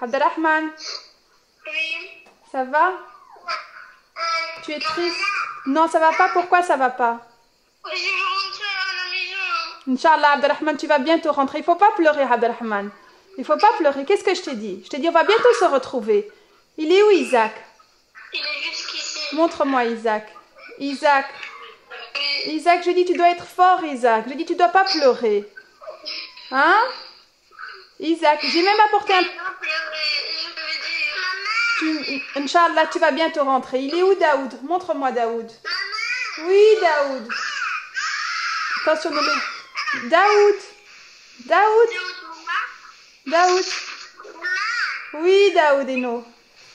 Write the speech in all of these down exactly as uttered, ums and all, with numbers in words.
Abdelrahman, Oui. ça va? Tu es triste? Non, ça va pas. Pourquoi ça va pas? Je veux rentrer à la maison. Inch'Allah, Abdelrahman, tu vas bientôt rentrer. Il faut pas pleurer, Abdelrahman. Il faut pas pleurer. Qu'est-ce que je t'ai dit? Je t'ai dit, on va bientôt se retrouver. Il est où, Isaac? Il est jusqu'ici. Montre-moi, Isaac. Isaac. Oui. Isaac, je dis, tu dois être fort, Isaac. Je dis, tu dois pas pleurer. Hein? Isaac, j'ai même apporté un... Je veux pleurer. Je veux dire. Tu... Inch'Allah, tu vas bientôt rentrer. Il est où, Daoud? Montre-moi, Daoud. Oui, Daoud. Attention, ne le... Daoud. Daoud. Daoud. Oui, Daoud et nous.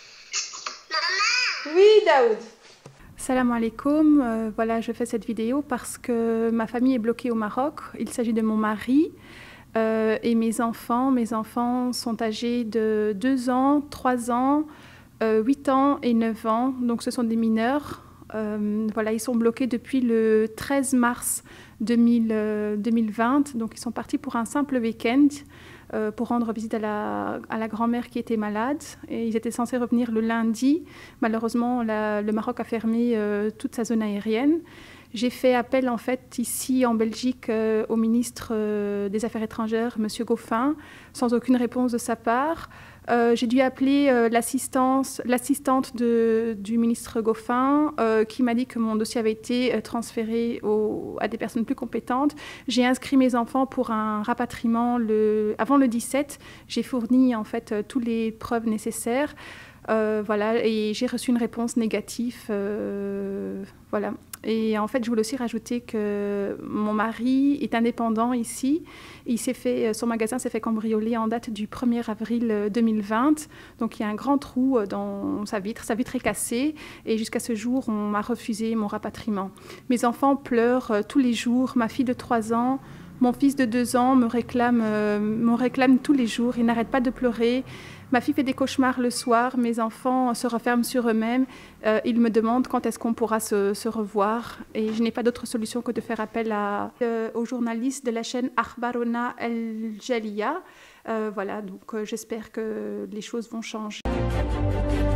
Oui, Daoud. Salam alaikum. Euh, voilà, je fais cette vidéo parce que ma famille est bloquée au Maroc. Il s'agit de mon mari euh, et mes enfants. Mes enfants sont âgés de deux ans, trois ans, euh, huit ans et neuf ans. Donc ce sont des mineurs. Euh, voilà, ils sont bloqués depuis le treize mars deux mille vingt. Donc ils sont partis pour un simple week-end. Euh, pour rendre visite à la, à la grand-mère qui était malade. Et ils étaient censés revenir le lundi. Malheureusement, la, le Maroc a fermé euh, toute sa zone aérienne. J'ai fait appel en fait ici en Belgique euh, au ministre euh, des Affaires étrangères, M. Goffin, sans aucune réponse de sa part. Euh, j'ai dû appeler euh, l'assistante du ministre Goffin euh, qui m'a dit que mon dossier avait été euh, transféré au, à des personnes plus compétentes. J'ai inscrit mes enfants pour un rapatriement le, avant le dix-sept. J'ai fourni en fait euh, toutes les preuves nécessaires. Euh, voilà, et j'ai reçu une réponse négative. Euh, voilà. Et en fait, je voulais aussi rajouter que mon mari est indépendant ici. Il s'est fait, son magasin s'est fait cambrioler en date du premier avril deux mille vingt. Donc, il y a un grand trou dans sa vitre. Sa vitre est cassée. Et jusqu'à ce jour, on m'a refusé mon rapatriement. Mes enfants pleurent tous les jours. Ma fille de trois ans, mon fils de deux ans me réclame, euh, me réclame tous les jours. Il n'arrête pas de pleurer. Ma fille fait des cauchemars le soir. Mes enfants se referment sur eux-mêmes. Euh, ils me demandent quand est-ce qu'on pourra se, se revoir. Et je n'ai pas d'autre solution que de faire appel à, euh, aux journalistes de la chaîne Akhbarona El Jaliya. Euh, voilà, donc euh, j'espère que les choses vont changer.